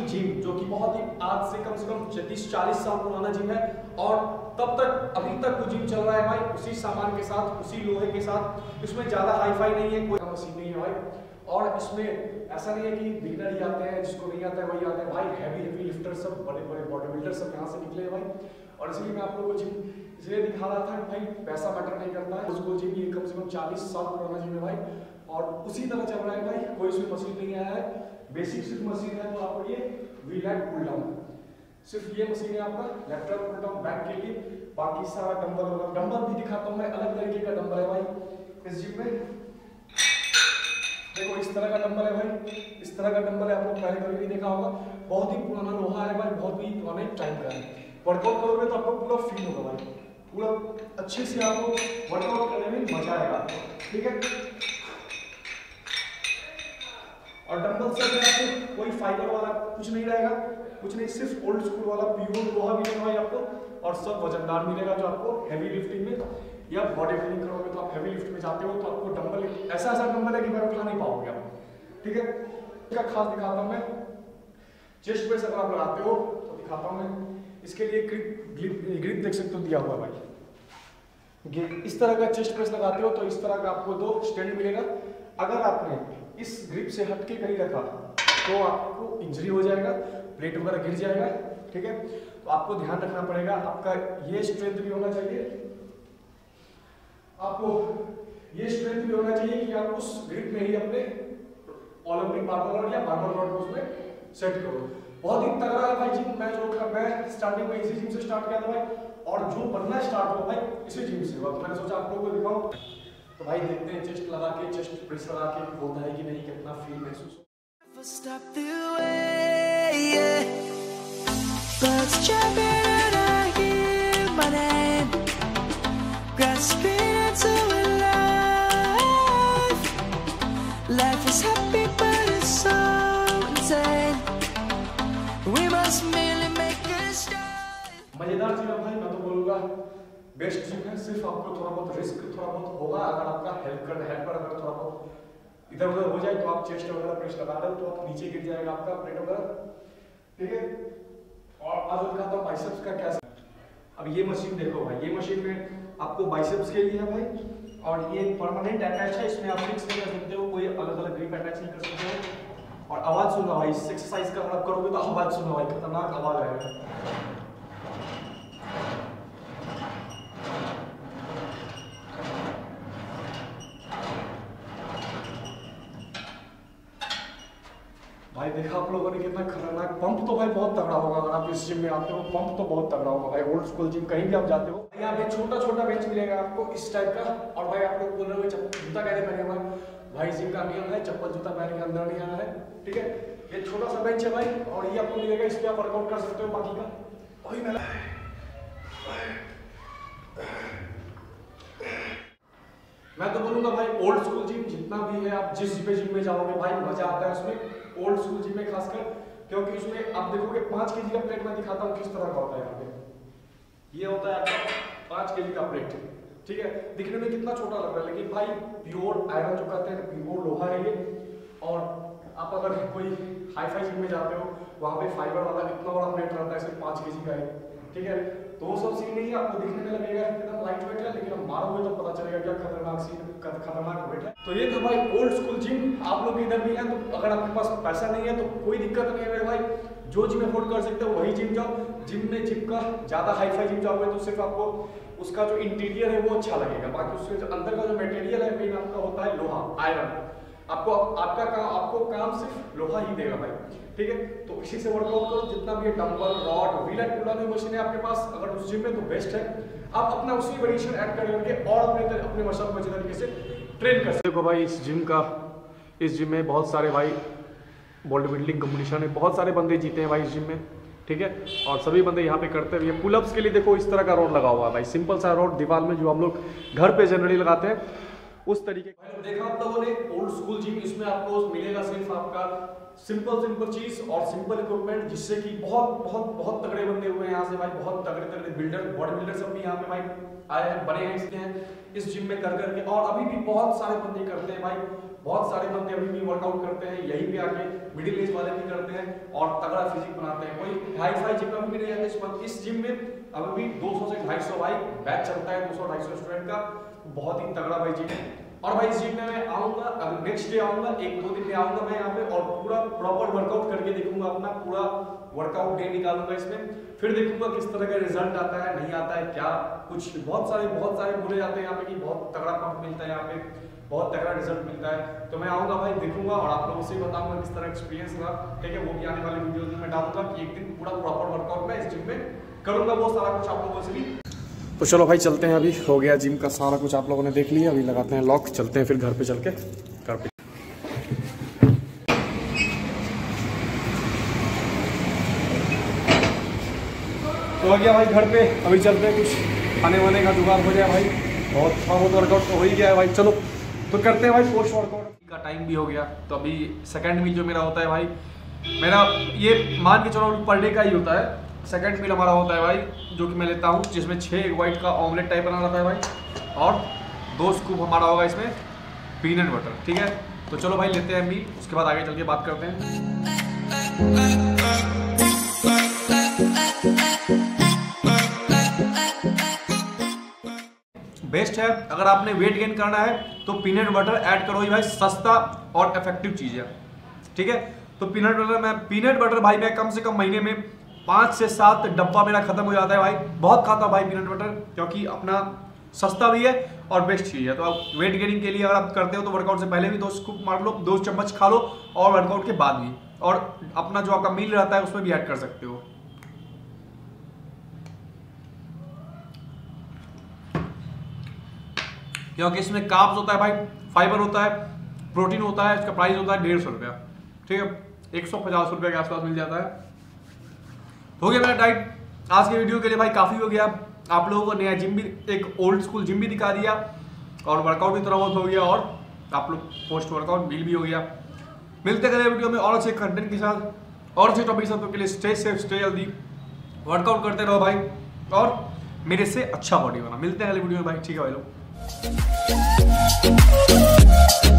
Gym जो कि बहुत ही आज से कम 30-40 साल पुराना जिम है और तब तक अभी तक वो जिम चल रहा है भाई, उसी सामान के साथ, उसी लोहे के साथ। इसमें ज़्यादा हाईफाई नहीं है, कोई मशीन नहीं है भाई। और इसमें ऐसा नहीं है कि बिगनर ही आते हैं, जिसको नहीं आता है वही आते हैं भाई। हैवी लिफ्टर सब, बड़े बड़े बॉडी बिल्डर सब यहाँ से निकले हैं भाई। और इसलिए मैं आप लोगों को जिम इसलिए दिखा रहा था भाई, पैसा मैटर नहीं करता है। उसको जिम ये कम से कम 40 साल पुराना जिम है भाई, और उसी तरह चल रहा है भाई। कोई इसमें मशीन नहीं आया है, बेसिक सिर्फ मशीन है। तो आपको ये वी लैट पुल डाउन, सिर्फ ये मशीन है आपका लेफ्ट पुल डाउन बैक के लिए। बाकी सारा डंबल भी दिखाता हूँ मैं, अलग तरीके का डंबल है भाई इस जिम में। देखो इस तरह का डंबल है भाई, इस तरह का डंबल है, आप लोग पहले कभी नहीं देखा होगा। बहुत ही पुराना लोहा है भाई, बहुत ही पुराने टाइम का है। वर्कआउट करोगे तो आपको पूरा फील होगा भाई, पूरा अच्छे से आपको वर्कआउट करने में मजा आएगा आपको, ठीक है। और डंबल से आपको कोई फाइबर वाला कुछ नहीं रहेगा, कुछ नहीं, सिर्फ ओल्ड स्कूल वाला प्योर लोहा मिलेगा भाई आपको। और सब वजनदार मिलेगा, जो आपको हैवी लिफ्टिंग में या बॉडी बिल्डिंग करोगे तो आप हैवी लिफ्ट में जाते हो तो आपको डंबल ऐसा डंबल है कि मैं उठा नहीं पाओगे आप, ठीक है। इसका खास दिखाता हूँ मैं, चेस्ट प्रेस अगर आप लगाते हो तो दिखाता हूँ मैं। इसके लिए ग्रिप देख सकते हो दिया हुआ भाई। इस तरह का चेस्ट प्रेस लगाते हो तो इस तरह का आपको 2 स्टैंड मिलेगा। अगर आपने इस ग्रिप से हटके कहीं रखा तो आपको इंजरी हो जाएगा, प्लेट वगैरह गिर जाएगा, ठीक है। तो आपको ध्यान रखना पड़ेगा, आपका ये स्ट्रेंथ भी होना चाहिए, आपको ये स्ट्रेंथ भी होना चाहिए कि आप उस ग्रिप में ही अपने ओलंपिक बारबल रॉड या बारबल रॉड को उसमें सेट करो। बहुत ही तगड़ा है भाई जिम। मैं स्टार्टिंग में इसी जिम से स्टार्ट किया था भाई, और जो बनना स्टार्ट हुआ भाई इसी जिम से हुआ। तो मैंने सोचा आप लोगों को दिखाऊं। तो भाई देखते हैं चेस्ट लगा के, चेस्ट प्रेस लगा के होता है कि नहीं, कितना फील महसूस मजेदार जिम है भाई, मैं तो बोलूँगा बेस्ट जिम है। सिर्फ आपको थोड़ा बहुत रिस्क थोड़ा बहुत होगा, अगर आपका हेल्पर अगर थोड़ा बहुत इधर उधर हो जाए तो आप चेस्ट वगैरह प्रेस लगा रहे हो तो आप नीचे गिर जाएगा आपका प्लेट वगैरह, ठीक है। और अब दिखाता हूँ बाइसेप्स का क्या। अब ये मशीन देखो भाई, ये मशीन में आपको बाइसेप्स के लिए है भाई, और ये परमानेंट अटैच है, इसमें आप फिक्स नहीं कर सकते हो, कोई अलग अलग ग्रिप अटैच नहीं कर सकते हो। और आवाज सुनो भाई, इस एक्सरसाइज का अगर आप करोगे तो आवाज सुनो भाई, खतरनाक आवाज आएगा। भाई देखा आप लोगों ने कितना खतरनाक पंप। तो भाई बहुत तगड़ा होगा अगर आप इस जिम में आते हो, पंप तो बहुत तगड़ा होगा भाई। ओल्ड स्कूल जिम कहीं भी आप जाते हो, यहाँ पे छोटा छोटा बेंच मिलेगा आपको इस टाइप का। और भाई आप लोग बोल रहे हो जूता कैसे पहने हुआ, भाई जिम का नियम है चप्पल जूता पहन के अंदर नहीं आना है, ठीक है। ये छोटा सा बेंच है भाई, और ये आपको मिलेगा, इस पर आप वर्कआउट कर सकते हो। बाकी का वही मैं तो बोलूंगा भाई ओल्ड स्कूल जिम जितना भी है, आप जिस जिम में जाओगे भाई मजा आता है उसमें, ओल्ड स्कूल जिम में खासकर, क्योंकि उसमें आप देखोगे 5 kg का प्लेट। मैं दिखाता हूँ किस तरह का होता है यहाँ पे। ये होता है आपका 5 kg का प्लेट, ठीक है। दिखने में कितना छोटा लग रहा है, लेकिन भाई प्योर आयरन जो कहते हैं, प्योर लोहा है ये। और आप अगर कोई हाई फाई जिम में जाते हो, वहाँ पे फाइबर वाला इतना बड़ा प्लेट रहता है, सिर्फ 5 kg का है, ठीक है। तो वो सब सीन नहीं है, आपको दिखने में लगेगा एकदम लाइट वेट है, लेकिन हम मारोगे तो पता चलेगा क्या खतरनाक सीन, खतरनाक वेट है। तो ये था भाई ओल्ड स्कूल जिम। आप लोग इधर भी हैं तो अगर आपके पास पैसा नहीं है तो कोई दिक्कत नहीं है भाई, जो जिम अफोर्ड कर सकते हो वही जिम जाओ। जिम का ज़्यादा हाई फाई जिम जाओगे तो सिर्फ आपको उसका जो इंटीरियर है वो अच्छा लगेगा, बाकी उसके जो अंदर का जो मटेरियल है मेन आपका होता है लोहा, आयरन। आपको काम सिर्फ लोहा ही देगा भाई, ठीक है। तो इसी से वर्कआउट करो, जितना भी dumbbell rod wheel and pull down machine है आपके पास, अगर उस जिम में तो बेस्ट है। आप अपना उसी वेरिएशन ऐड करके और अपने मसल को अच्छे तरीके से ट्रेन कर सकते हो भाई। इस जिम में बहुत सारे भाई बॉडी बिल्डिंग कंपटीशन है, बहुत सारे बंदे जीते हैं भाई इस जिम में, ठीक है। और सभी बंदे यहाँ पे करते हैं। पुलअप्स के लिए देखो इस तरह का रॉड लगा हुआ है भाई, सिंपल सा रॉड दीवार में जो हम लोग घर पे जनरली लगाते हैं उस तरीके का। देखा आप लोगों ने ओल्ड स्कूल जिम, इसमें आपको मिलेगा सिर्फ आपका सिंपल सिंपल चीज और सिंपल इक्विपमेंट, जिससे कि बहुत बहुत बहुत तगड़े बंदे हुए हैं यहाँ से भाई, बहुत तगड़े तगड़े बिल्डर बॉडी बिल्डर सब भी यहाँ पे भाई आए हैं, बने हैं इसके हैं इस जिम में कर करके। और अभी भी बहुत सारे बंदे करते हैं भाई, बहुत सारे बंदे अभी भी वर्कआउट करते हैं यहीं पे आके, मिडिल एज वाले भी करते हैं और तगड़ा फिजिक बनाते हैं। कोई हाई फाई जिम में अभी भी नहीं जाते इस जिम में, अभी भी 200 से 250 भाई बैच चलता है, 200-250 स्टूडेंट का, बहुत ही तगड़ा भाई जिम है। और भाई इस जिम में मैं आऊंगा, अगर नेक्स्ट डे आऊंगा, 1-2 दिन में आऊंगा मैं यहाँ पे और पूरा प्रॉपर वर्कआउट करके देखूंगा, अपना पूरा वर्कआउट डे निकालूंगा इसमें, फिर देखूंगा किस तरह का रिजल्ट आता है नहीं आता है, क्या कुछ बहुत सारे बोले जाते हैं यहाँ पे कि बहुत तगड़ा पंप मिलता है यहाँ पे, बहुत तगड़ा रिजल्ट मिलता है। तो मैं आऊंगा भाई, देखूंगा और आप लोगों से बताऊंगा किस तरह एक्सपीरियंस रहा, ठीक है। वो भी आने वाले वीडियोस में मैं डालूंगा कि एक दिन पूरा प्रॉपर वर्कआउट मैं इस जिम में करूंगा, वो सारा कुछ आप लोगों से भी। तो चलो भाई चलते हैं, अभी हो गया जिम का सारा कुछ आप लोगों ने देख लिया, अभी लगाते हैं लॉक, चलते हैं फिर घर पे चल के घर पे। तो आ गया भाई घर पे, अभी चलते हैं, कुछ खाने वाने का जुगाड़ हो जाए भाई, बहुत वर्कआउट तो हो ही गया है भाई। चलो तो करते हैं भाई पोस्ट वर्कआउट का, टाइम भी हो गया। तो अभी सेकंड मील जो मेरा होता है भाई, मेरा ये मान के चलो पर डे का ही होता है। सेकंड मील हमारा होता है भाई जो कि मैं लेता हूँ, जिसमें 6 एग वाइट का ऑमलेट टाइप बना रहता है भाई, और 2 स्कूप हमारा होगा इसमें पीनट बटर, ठीक है। तो चलो भाई लेते हैं मील, उसके बाद आगे चल के बात करते हैं। बेस्ट है अगर आपने वेट गेन करना है तो पीनट बटर ऐड करो ही भाई, सस्ता और इफेक्टिव चीज है, ठीक है। तो पीनट बटर भाई मैं कम से कम महीने में 5 से 7 डब्बा मेरा खत्म हो जाता है भाई, बहुत खाता हूं भाई पीनट बटर, क्योंकि अपना सस्ता भी है और बेस्ट चीज है। तो आप वेट गेनिंग के लिए अगर आप करते हो तो वर्कआउट से पहले भी 2 स्कूप मार लो, 2 चम्मच खा लो, और वर्कआउट के बाद भी, और अपना जो आपका मील रहता है उसमें भी ऐड कर सकते हो। क्योंकि इसमें कार्ब्स होता है भाई, फाइबर होता है, प्रोटीन होता है, इसका प्राइस होता है 150 रुपया, ठीक है, 150 रुपये के आसपास मिल जाता है। हो गया मेरा डाइट आज के वीडियो के लिए भाई, काफ़ी हो गया। आप लोगों को नया जिम भी, एक ओल्ड स्कूल जिम भी दिखा दिया, और वर्कआउट भी थोड़ा बहुत हो गया, और आप लोग पोस्ट वर्कआउट मील भी हो गया। मिलते हैं अगले वीडियो में और अच्छे कंटेंट के साथ और अच्छे टॉपिक सब के लिए। Stay safe, stay healthy, workout करते रहो भाई, और मेरे से अच्छा बॉडी बना। मिलते हैं अगले वीडियो में भाई, ठीक है भाई लोग।